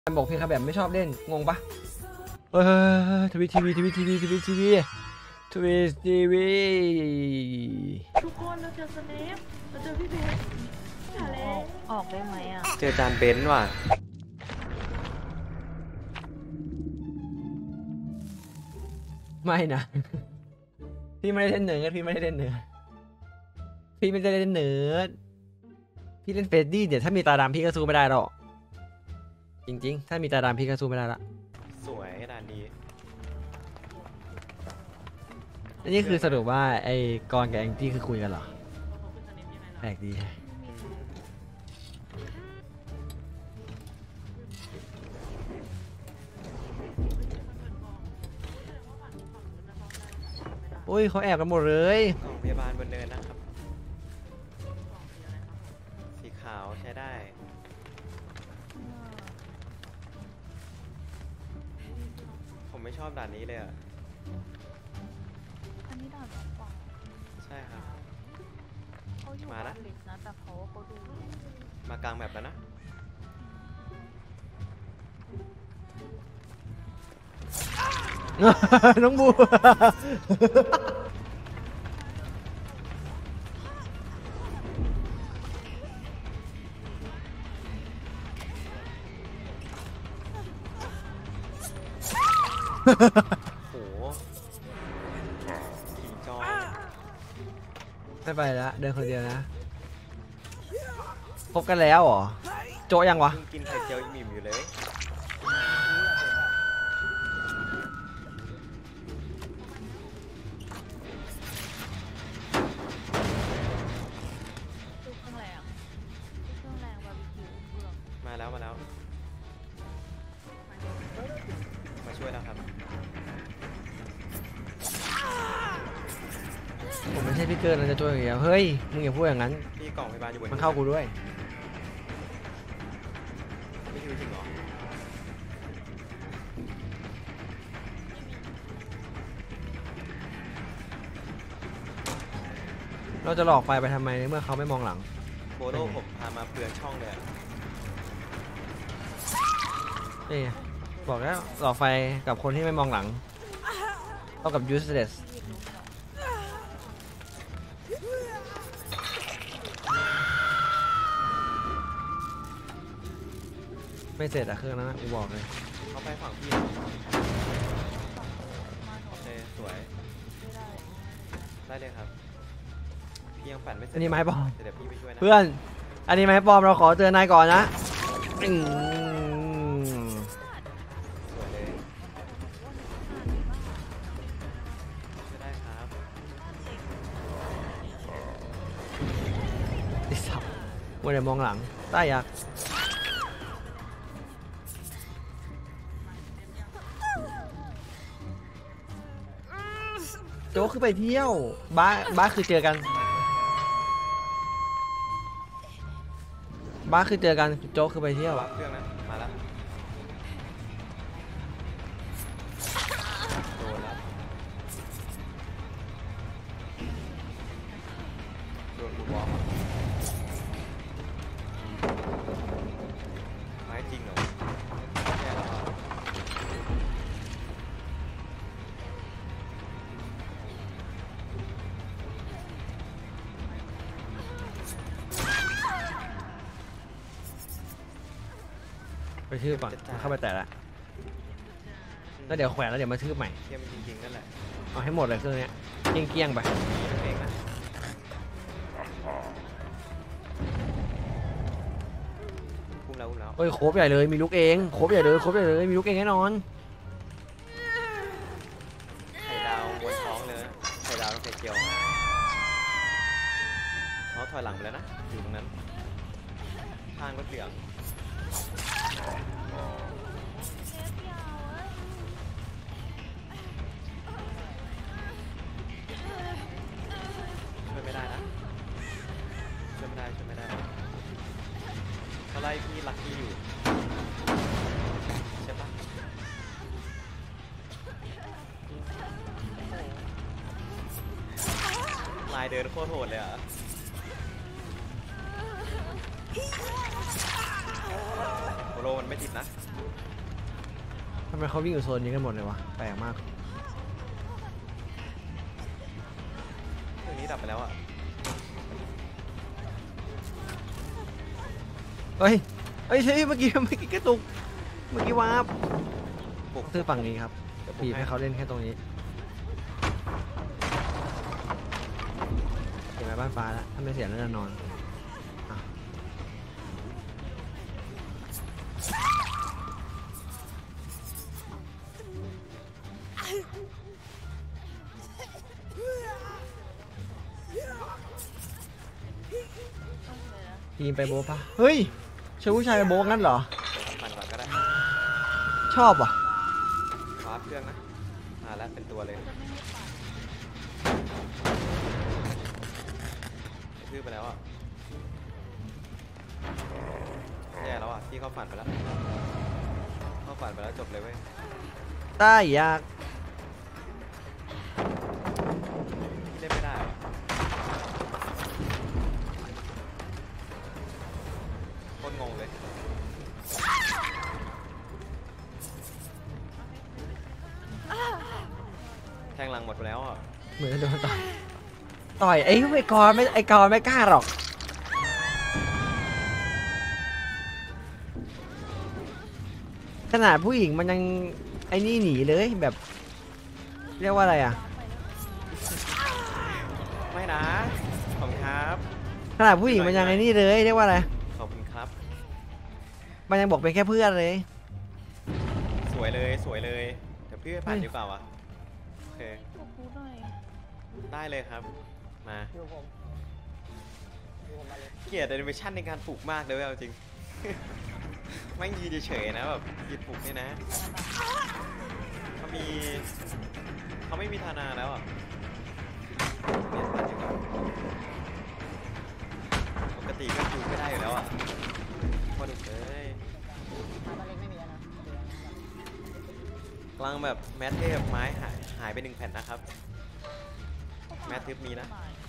บอกเพียงแค่แบบไม่ชอบเล่นงงปะทวีทุกคนเราเจอสเนปเราเจอพี่เบสอย่าเลยออกได้ไหมอ่ะเจอจานเบนซ์ว่ะไม่นะพี่ไม่ได้เล่นเนื้อพี่ไม่ได้เล่นเนื้อพี่ไม่ได้เล่นเนื้อพี่เล่นเฟรดดี้เดี๋ยวถ้ามีตาดำพี่ก็สู้ไม่ได้หรอกจริงๆถ้ามีตาดำพี่ก็สู้ไม่ได้ละสวยขนาดนี้อันนี้คือสรุปว่าไอ้กรกับแองจี้คือคุยกันเหรอแปลกดีโอ้ยเขาแอบกันหมดเลยกล่องพยาบาลบนเนินนะครับสีขาวใช้ได้ผมไม่ชอบด่านนี้เลยอ่ะอันนี้ด่านกว่าใช่ครับเขาอยู่บนลิฟต์นะแต่เขาดูมากลางแบบแล้วนะน้องบูโอ้โหขี่จอไม่ไปแล้วเดินคนเดียวนะพบกันแล้วเหรอโจยังวะกินไข่เจียวอิ่มอยู่เลยเครื่องแรงบาร์บีคิวมาแล้วมาช่วยแล้วครับผมไม่ใช่พี่เกิร์ลเราจะโจอย่างเดียวเฮ้ยมึงอย่าพูดอย่างนั้นพี่กล่องพยาบาลอยู่บนมันเข้ากูด้วยไม่คิวจริงเหรอเราจะหลอกไฟไปทำไมเมื่อเขาไม่มองหลังโบโลผมพามาเปลืองช่องเลยนี่บอกแล้วหลอกไฟกับคนที่ไม่มองหลังเท่ากับ useless ไม่เสร็จอะเครื่องนั้นกูบอกเลยเขาไปฝั่งพี่โอเคสวยได้เลยครับพี่ยังปั่นไม่เสร็จอันนี้ไม้ปลอมเดี๋ยวพี่ไปช่วยนะเพื่อนอันนี้ไม้ปลอมเราขอเตือนนายก่อนนะสวยเลยช่วยได้ครับไอ้สับมัวแต่มองหลังใต้ยักษ์โจ๊กคือไปเที่ยวบ้าคือเจอกันบ้าคือเจอกันโจ๊กคือไปเที่ยววางเครื่องนะมาแล้วโดนแล้วโดนกูบล็อกไม้จริงเหรอแย่แล้วไปทืบก่อนเข้าไปแตะละแล้วเดี๋ยวแขวนแล้วเดี๋ยวมาทืบใหม่เทียมจริงๆนั่นแหละเอาให้หมดเลยเครื่องนี้เกี้ยงไปเองนะอุ้มแล้วโอ้ยโคบใหญ่เลยมีลูกเองโคบใหญ่เลยมีลูกเองแน่นอนไข่ดาวบนท้องเลยนะไข่ดาวกับไข่เจียวเขาถอยหลังไปแล้วนะอยู่ตรงนั้นข้างรถเหลืองช่วยไม่ได้นะช่วยไม่ได้เขาไล่พี่ลักกี้อยู่ใช่ปะลายเดินโคตรโหดเลยอ่ะ โปโลมันไม่ติดนะไมเขาวิ่งอยู่โซนนี้กันหมดเลยวะแปลกมากเครื่องนี้ดับไปแล้วอ่ะเฮ้ยเฮ้ยเมื่อกี้กระตุกเมื่อกี้วาร์ปปลุกซื้อฝั่งนี้ครับเดี๋ยวปลุบีกบให้เขาเล่นแค่ตรงนี้เก็บไว้บ้านฟ้าแล้วถ้าไม่เสียแล้วจะนอนอ่ะทีมไปโบ๊ะปะเฮ้ยเชื่อผู้ชายไปโบ๊ะงั้นเหรอมันก่อนก็ได้ชอบว่ะวาร์ปเครื่องนะแล้วเป็นตัวเลยทื่อไปแล้วอ่ะแย่แล้วอ่ะที่เข้าฝันไปแล้วเข้าฝันไปแล้วจบเลยเว้ยใต้ยากเล่นไม่ได้โคตรงงเลยแทงหลังหมดไปแล้วอ่ะเหมือนโดนต่อยไอ้กรไม่กล้าหรอกขนาดผู้หญิงมันยังไอ้นี่หนีเลยแบบเรียกว่าอะไรอ่ะไม่นะขอบคุณครับขนาดผู้หญิงมันยังไอ้นี่เลยเรียกว่าอะไรขอบคุณครับมันยังบอกเป็นแค่เพื่อนเลยสวยเลยสวยเลยเดี๋ยวพี่ไปผ่านดีกว่าวะโอเคขอพูดหน่อยได้เลยครับมาเกลียดแอนิเมชันในการปลูกมากเลยเว้ยเอาจริง ไม่งยืนเฉยๆนะแบบยืนปลูกนี่นะเขาไม่มีธนาแล้วอ่ะเปลี่ยนผ่านดีกว่าปกติก็ปลูกไม่ได้อยู่แล้วอ่ะพอดุเลยกลางแบบแมทเทพไม้หายไป1 แผ่นนะครับแมทเทพมีนะ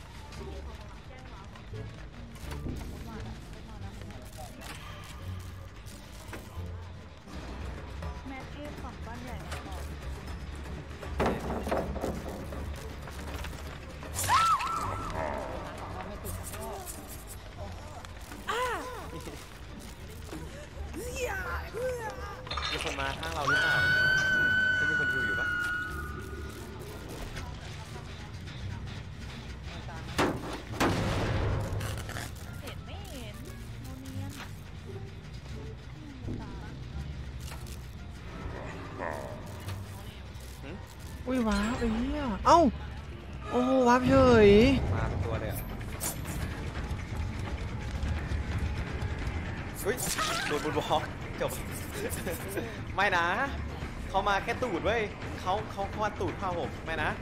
แม่เทพฝั่งบ้านใหญ่มาก่อนมีคนมาข้างเราหรือเปล่าไม่มีคนฮิวอยู่ปะเห็นไม่เห็นโมเนียนอุ้ยว้าวไอ้เหี้ยเอ้าโอ้โหว้าวเฉยมาเป็นตัวเลยอ่ะเฮ้ยโดนบุญบล็อกจบ ไม่นะเขามาแค่ตูดเว้ยเขาควาดตูดเข้าผมไม่นะ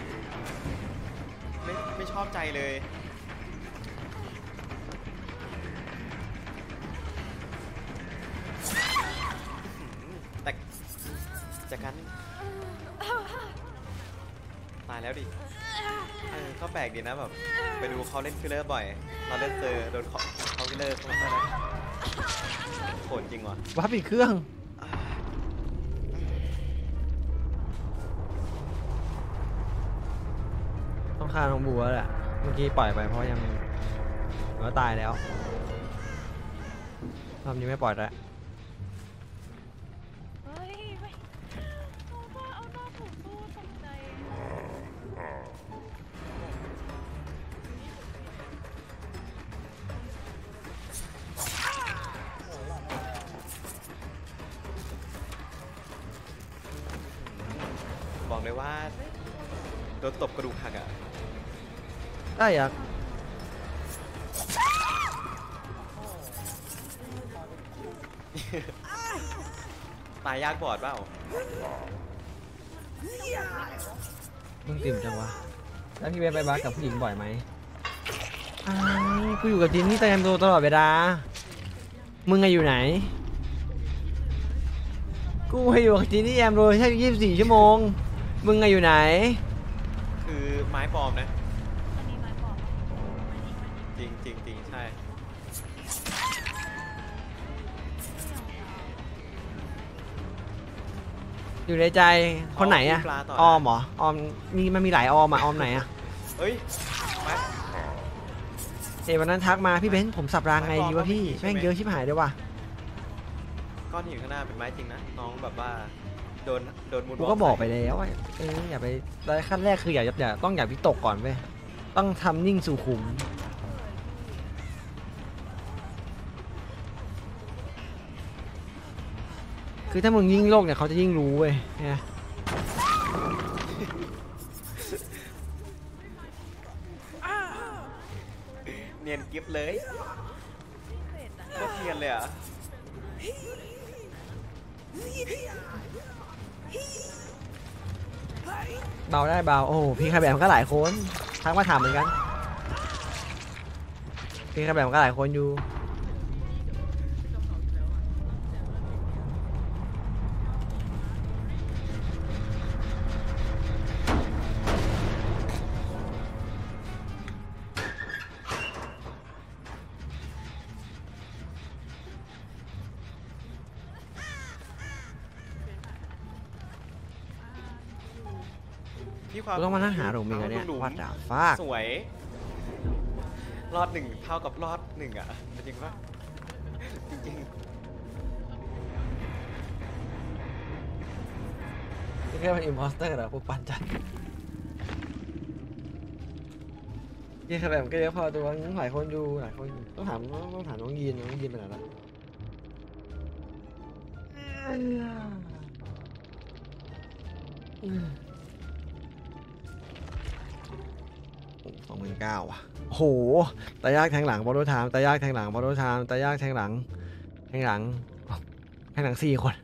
ไม่ชอบใจเลยแต่จากกันตายแล้วดิก็แปลกดีนะแบบไปดูเขาเล่นฟิลเลอร์บ่อยเราเล่นเจอโดนเขาฟิลเลอร์เข้ามาแล้วโหดจริงว่ะว้าวปิดเครื่องต้องฆ่าน้องบัวแหละเมื่อกี้ปล่อยไปเพราะยังเหมือนว่าตายแล้วรอบนี้ไม่ปล่อยแล้วเฮ้ยไม่เอาหน้าถูกตู้ตกใจบอกเลยว่าโดนตบกระดูกหักอ่ะได้ยังตายยากบอดเปล่ามึงติ่มจังวะแล้วพี่เบสไปบัสกับผู้หญิงบ่อยไหมอ้ายกูอยู่กับทีมที่เตรียมตัวตลอดเวลามึงอะอยู่ไหนกูอยู่กับทีมที่แอมโรยแค่24 ชั่วโมงมึงอะอยู่ไหนคือไม้ปลอมนะอันนี้ไม้บอกจริงจริงจริงใช่อยู่ในใจคนไหนอะปลาต่ออมเหรอออมมันมีหลายออมอะออมไหนอะเฮ้ยมาวันนั้นทักมาพี่เบนซ์ผมสับรางไงดีวะพี่แม่งเยอะชิบหายเลยว่ะก้อนหินข้างหน้าเป็นไม้จริงนะน้องแบบว่าโดนมูลกูก็บอกไปแล้วว่าอย่าไปขั้นแรกคืออย่าต้องอย่าวิตกก่อนเว้ยต้องทำนิ่งสู่ขุมคือถ้ามึงยิ่งโลกเนี่ยเขาจะยิ่งรู้เว้ยเนี่ยเนียนกิฟเลยโคตรเทียนเลยอ่ะเบาได้เบาโอ้พี่คาแบบมันก็หลายคนทักมาถามเหมือนกันพี่คาแบบมันก็หลายคนอยู่กูต้องมานั่งหาหลุมอีกแล้วเนี่ยวัดดาฟ้าสวยรอดหนึ่งเท่ากับรอดหนึ่งอ่ะจริงปะจริงนี่แค่เป็นอิมพอสเตอร์เหรอพวกปันจัดยี่ขนาดก็เยอะพอตัวหลายคนอยู่หลายคนต้องถามน้องยีนไปไหนละ29,000ว่ะโหตายากแทงหลังบอลโดไทม์ตายากแทงหลังบอลโดไทม์ตายากแทงหลัง4 คน